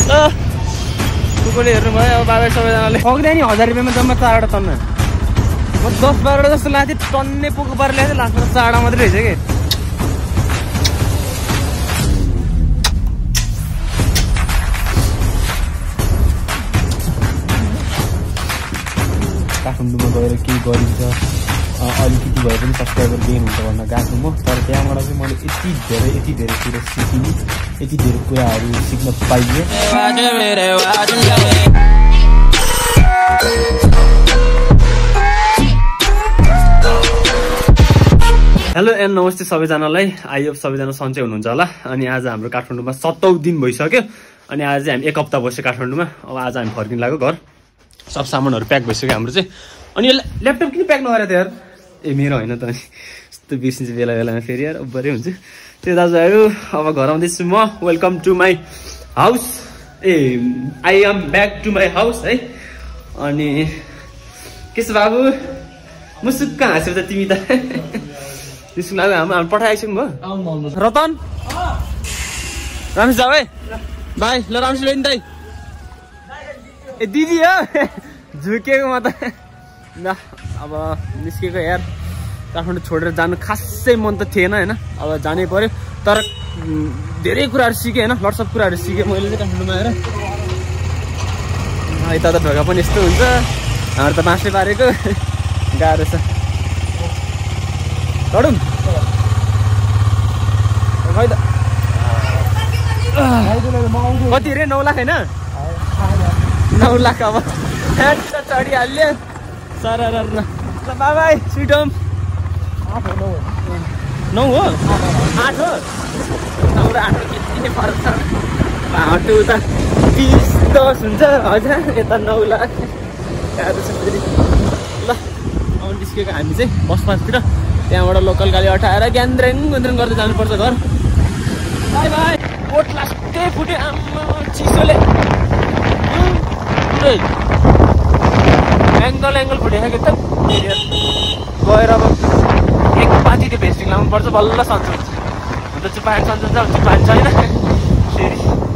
कुकुरले हेर्नुभयो अब बाबा सबैजनाले पुग्दैन नि 1000 रुपियाँमा जम्मा 4वटा टन्न म 10-12वटा जस्तो लाग्थेँ टन्नै पुग्नु पारेर ल्याएको थिएँ लास्टमा 4वटा मात्रै रहेछ कि काठमाडौँमा गएर केही गरिन्छ अलिकति भए पनि सब्सक्राइबर गेन हुन्छ भन्न गएको म तर त्यहाँबाट चाहिँ मैले यति धेरै कुरा सिकिने यति धेरै कुराहरू सिक्न पाइएँ हेलो एन्ड नमस्ते सबैजनालाई आई होप सबैजना सन्चै हुनुहुन्छ होला अनि आज हाम्रो काठमाडौँमा 7औं दिन भइसक्यो अनि आज चाहिँ हामी 1 हप्ता बस्यो काठमाडौँमा अब आज हामी फर्किन लाग्यो घर सब सामानहरू प्याक भइसक्यो हाम्रो चाहिँ अनि यो ल्यापटप किन प्याक नगरेको थियो यार ए मेरो होइन त अनि यस्तो बिर्सिन्छ बेला बेलामा फेरि यार अब्बरै हुन्छ त्यो दाजुभाइहरू अब घर आउँदैछु म welcome to my house hey I am back to my house है अनि के छ बाबु मुसुक्क हाँस्यौ त तिमी त त्यसको लागि हामी पठाइसक्यौँ भयो रतन राम्रोसित जाऊ है बाई ल राम्रोसित ल्याइन् दाइ ए दिदी हो झुकेको म त ल अब निस्केको यार काठमाडौँ छोडेर जानु खासै मन त थिएन होइन अब जानै पर्यो तर धेरै कुराहरू सिकेँ होइन लट्स अफ कुराहरू सिकेँ मैले चाहिँ काठमाडौँमा आएर यता त ढोका पनि यस्तो हुन्छ हाम्रो त बाँसले पारेको गाह्रो छ चढौँ खै त कति रे 9 लाख होइन 9 लाख अब चढिहाल्यो सर बाबाई स्विट होम 9 हो 8 हो 9 र 8 के फरक छ बाटो त 20-10 हुन्छ हजुर यता 9 लाख गाह्रो छ फेरि ल अब निस्केको हामी चाहिँ बस पासतिर त्यहाँबाट लोकल गाडी अटाएर ग्यान्द्रेङ गर्दै जानुपर्छ घर बाई बाई कोट लास्टै फुट्यो आम्मा चिसोले पुरै एङ्गल फुटेको त गएर अब एक पाती त्यो भेस्टिङ लाउनुपर्छ बल्ल सन्चो हुन्छ अन्त चुपान सन्चो हुन्छ चुपान छैन फेरि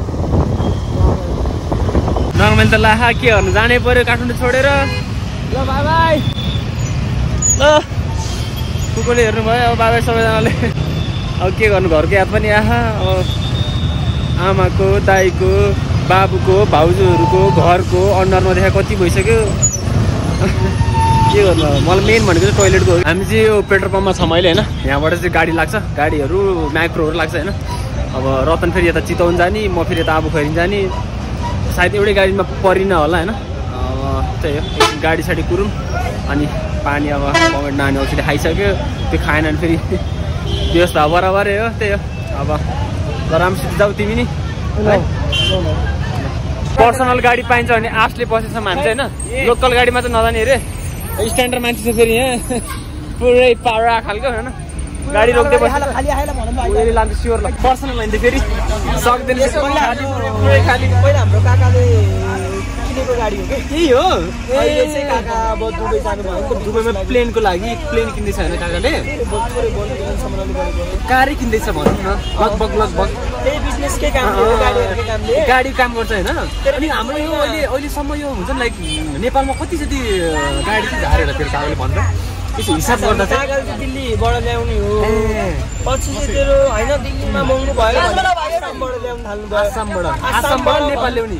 नर्मल त लाहा के गर्नु जानै पर्यो काठमाडौँ छोडेर ल बाई बाई ल कुकुरले हेर्नुभयो अब बाबा सबैजनाले अब के गर्नु घरको याद पनि आहा अब आमाको दाइको बाबुको भाउजूहरूको घरको अनुहारमा देखा कति भइसक्यो के गर्नु अब मलाई मेन भनेको चाहिँ टोइलेटको हामी चाहिँ यो पेट्रोल पम्पमा छ मैले होइन यहाँबाट चाहिँ गाडी लाग्छ गाडीहरू माइक्रोहरू लाग्छ होइन अब रतन फेरि यता चितवन जाने म फेरि यता आबु खैरिन जाने सायद एउटै गाडीमा परिन होला होइन त्यही हो गाडी साडी कुरौँ अनि पानी अब कमेन्ट नानी औषधि खाइसक्यो त्यो खाएन भने फेरि व्यवस्था बराबरै हो त्यही हो अब ल राम्रोसित जाऊ तिमी नि पर्सनल गाडी पाइन्छ भने आफले बसेछ मान्छ होइन लोकल गाडीमा चाहिँ नजाने अरे स्ट्यान्डर्ड मान्छे छ फेरि यहाँ पुरै पावरा खालको होइन गाडी रोक्दै बस्छ लान्छ स्योर ल पर्सनल लान्छ फेरि सक्दैन पुरै खाली पहिला हाम्रो काकाले किनेको गाडी हो कि त्यही हो काका अब दुबई जानुभयो दुबईमा प्लेनको लागि प्लेन किन्दैछ होइन काकाले कारै किन्दैछ भनौँ न लगभग त्यही बिजनेसकै काम गाडी काम गर्छ होइन अनि हाम्रो यो अहिलेसम्म यो हुन्छ नि लाइक नेपालमा कति जति गाडी चाहिँ झारेर तेरो काकाले भन्छ त्यसो हिसाब गर्दा चाहिँ दिल्लीबाट ल्याउने हो पछि चाहिँ तेरो होइन दिल्लीमा महँगो भयो आसामबाट ल्याउनु थाल्नु भयो आसामबाट नेपाल ल्याउने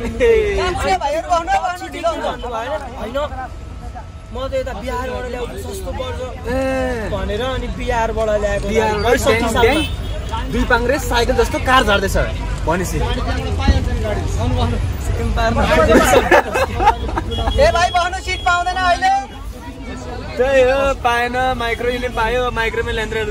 होइन म त यता बिहारबाट ल्याउँछु सस्तो पर्छ भनेर अनि बिहारबाट ल्याएको 2 पाङ्ग्रे साइकल जस्तो कार झार्दैछ भनेपछि ए भाइ बस्नु सिट पाउँदैन अहिले त्यही हो पाएन माइक्रोले पायो माइक्रोमा ल्यान्द्रेर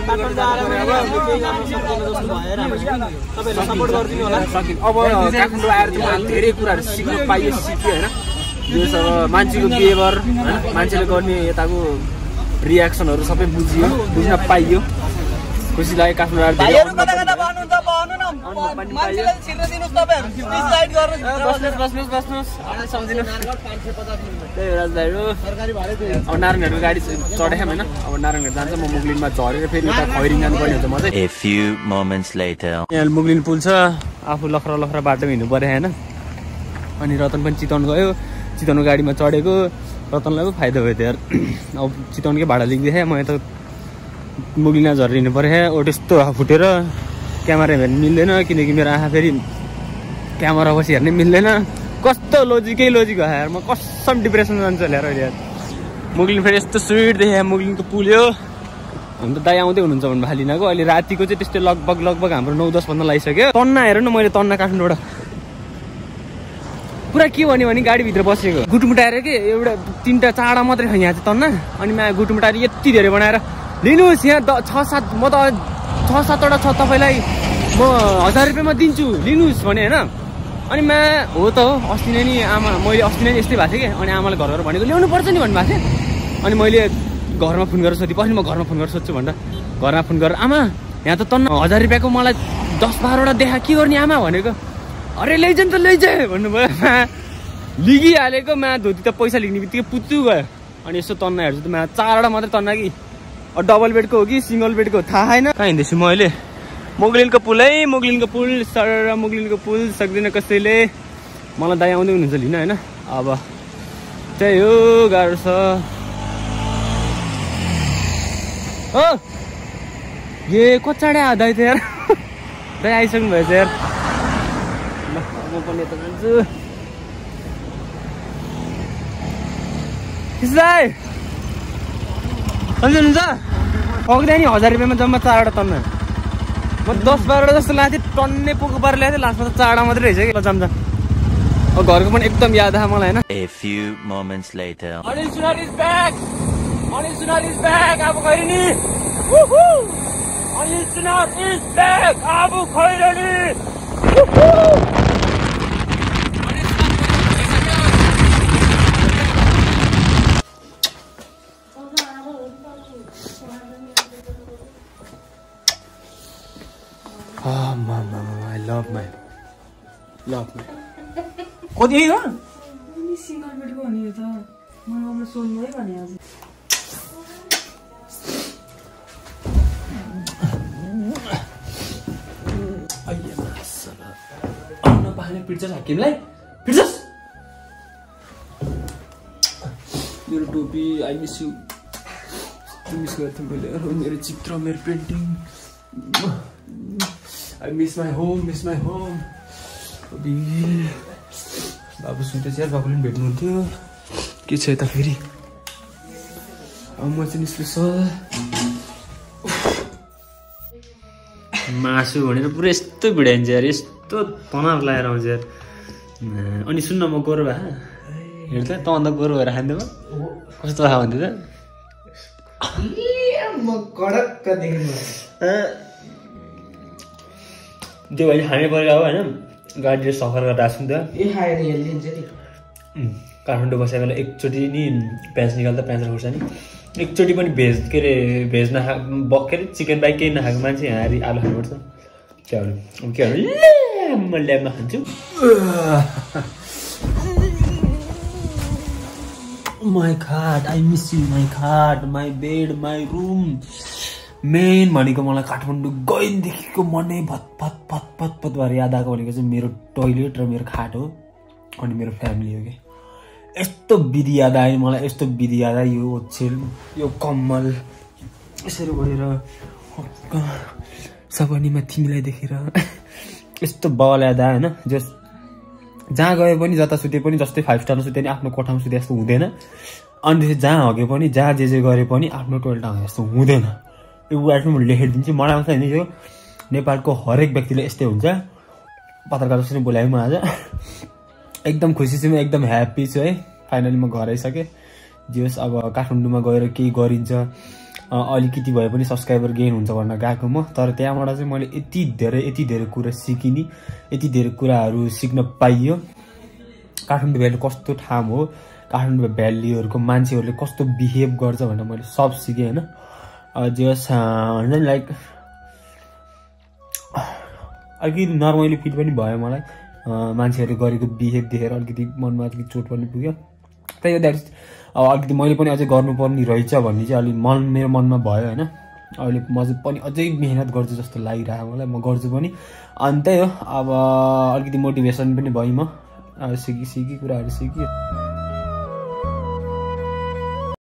सपोर्ट गरिदिनु होला अब काठमाडौँ आएर चाहिँ धेरै कुराहरू सिक्नु पाइयो सिक्यो होइन यो सब मान्छेको बिहेभियर होइन मान्छेले गर्ने यताको रियाक्सनहरू सबै बुझियो बुझ्न पाइयो खुसी लाग्यो काठमाडौँ आएर बस्नुहोस् सम्झिनु त्यही हो राजभाइहरू अब नारायणहरूको गाडी चढेको होइन अब नारायणहरू जान्छ म मुगलिनमा झरेर फेरि उता खैरिङ जानुपर्ने हुन्छ म चाहिँ यहाँ मुगलिन पुल छ आफू लखरा बाटो हिँड्नु पर्यो होइन अनि रतन पनि चितवन गयो चितवनको गाडीमा चढेको रतनलाई पो फाइदा भयो यार अब चितवनकै भाडा लिँदै म यता मुगलिना झरेर हिँड्नु पऱ्यो ओ त्यस्तो फुटेर क्यामेरा हेर्नु मिल्दैन किनकि मेरो आँखा फेरि क्यामेरा पछि हेर्नै मिल्दैन कस्तो लोजिकै लोजिक हो यार म कसम डिप्रेसन जान्छु यार अहिले यार मुगलिन फेरि यस्तो स्विट देखेँ मुगलिनको पुल हो हुन त दाइ आउँदै हुनुहुन्छ भने भालिनाको अहिले रातिको चाहिँ त्यस्तै लगभग हाम्रो 9-10 भन्दा लागिसक्यो तन्ना हेर न मैले तन्ना काठमाडौँबाट पुरा के भन्यो भने गाडीभित्र बसेको गुटमुटाएर के एउटा 3टा चाडा मात्रै छ यहाँ चाहिँ तन्ना अनि म गुटमुटाएर यति धेरै बनाएर लिनुहोस् यहाँ 6-7 म त 6-7वटा छ तपाईँलाई म 1000 रुपियाँमा दिन्छु लिनुहोस् भने होइन अनि मा हो त हो अस्ति नै नि आमा मैले अस्ति नै यस्तै भएको थियो कि अनि आमाले घर भनेको ल्याउनु पर्छ नि भन्नुभएको थियो अनि मैले घरमा फोन गरेर सोधेँ पछि म घरमा फोन गरेर सोध्छु भन्दा घरमा फोन गरेर आमा यहाँ त तन्न 1000 रुपियाँको मलाई 10-12वटा देखा के गर्ने आमा भनेको अरे लैजाउँ त लैजा भन्नुभयो लिगिहालेको मा धोती त पैसा लिने बित्तिकै पुच्चु गयो अनि यसो तन्ना हेर्छु त मा 4वटा मात्रै तन्ना कि डबल बेडको हो कि सिङ्गल बेडको हो थाहा छैन कहाँ हिँड्दैछु म अहिले मुगलिनको पुल है मुगलिनको पुल सर मुगलिनको पुल सक्दैन कसैले मलाई दाइ आउँदै हुनुहुन्छ लिन होइन अब त्यही हो गाह्रो छ हो ये कचाडे आधा थियो यार दाइ आइसक्नु भएछ यार ल म पनि यता जान्छु दाइ सन्चै हुनुहुन्छ अग्दै नि 1000 रुपियाँमा जम्मा 4वटा तन्ना म 10-12वटा जस्तो लाग्थ्यो टन्नै पोको पारेर ल्याएको थिएँ लास्टमा त 4वटा मात्रै रहेछ कि जान्छ अब घरको पनि एकदम याद आयो मलाई होइन A few moments later. Anil Sunar is back अब खैर नि अनिल सुनार इज ब्याक अब खैर नि Oh, mama, I love my. कति हो नि सिंगल बेडको हो नि यो त मलाई अब सोध्नु है भने आज अయ్య मासला अन्न पानी पिट्छ हाकिमलाई पिट्छस् मेरो टोपी आई मिस यु मिस गर्थ्यौ मैले मेरो चित्र मेरो painting I miss my home. बाबु सुन्दैछ यार बाबुले पनि भेट्नुहुन्थ्यो के छ यता फेरि अब म चाहिँ स्पेसल मासु भनेर पुरा यस्तो भिडाइन्छ यार यस्तो तनाव लगाएर आउँछ यार अनि सुन्न म गोरु भए हेर्छ त अन्त गोरु भएर खाँदै कस्तो खा भन्दै त म कडक्क देख्नु त्यो भने खानै पऱ्यो अब होइन गाडीले सफर गरेर आएको नि त ए खाएर हेलिन्छ नि काठमाडौँ बसेको बेला एकचोटि नि प्याज निकाल्दा प्याज खुर्छ नि एकचोटि पनि भेज के अरे भेज नखा के अरे चिकन बाइक केही नखाएको मान्छे यहाँ आलु खानुपर्छ त्यहाँ के भन्नु म ल्याबमा खान्छु my khat I miss you my khat my bed my room main भनेको मलाई काठमाडौँ गएदेखिको मनै भत भएर याद आएको भनेको चाहिँ मेरो टोइलेट र मेरो खाट हो अनि मेरो फ्यामिली हो कि यस्तो विधि याद आयो मलाई यस्तो विधि याद आयो यो ओछेल यो कम्मल यसरी गरेर सपनीमा तिमीलाई देखेर यस्तो बल याद आयो होइन जस जहाँ गए पनि जता सुते पनि जस्तै 5 स्टारमा सुते पनि आफ्नो कोठामा सुते जस्तो हुँदैन अनि त्यसपछि जहाँ हगे पनि जहाँ जे गरे पनि आफ्नो टोइलेट हगे जस्तो हुँदैन यो वार्ड म लेखिदिन्छु मलाई आउँछ नि यो नेपालको हरेक व्यक्तिले यस्तै हुन्छ पत्रकार जस्तो नै बोलाएँ म आज एकदम खुसी छु म एकदम ह्याप्पी छु है फाइनली म घर आइसकेँ जे होस् अब काठमाडौँमा गएर केही गरिन्छ अलिकति भए पनि सब्सक्राइबर गेन हुन्छ भनेर गएको म तर त्यहाँबाट चाहिँ मैले यति धेरै कुरा सिकिने यति धेरै कुराहरू सिक्न पाइयो काठमाडौँ भ्याली कस्तो ठाउँ हो काठमाडौँ भ्यालीहरूको मान्छेहरूले कस्तो बिहेभ गर्छ भनेर मैले सब सिकेँ होइन जे होस् लाइक अलिकति नर्मली फिल पनि भयो मलाई मान्छेहरूले गरेको बिहेभ देखेर अलिकति मनमा अलिकति चोट पनि पुग्यो त्यही द्याट अब अलिकति मैले पनि अझै गर्नुपर्ने रहेछ भन्ने चाहिँ अलिक मेरो मनमा भयो होइन अहिले म पनि अझै मेहनत गर्छु जस्तो लागिरहेको मलाई म गर्छु पनि अनि त्यही हो अब अलिकति मोटिभेसन पनि भयो म सिकी कुराहरू सिकी